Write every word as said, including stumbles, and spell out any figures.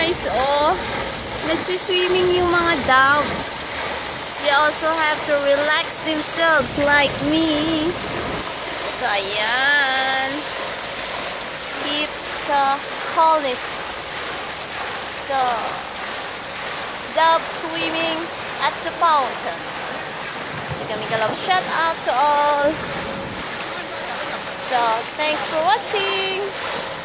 guys, oh. Nagsiswimming yung mga doves. They also have to relax themselves like me. So, ayan. Keep the coolness. So, dove swimming at the fountain. Make a love shout out to all. So, thanks for watching.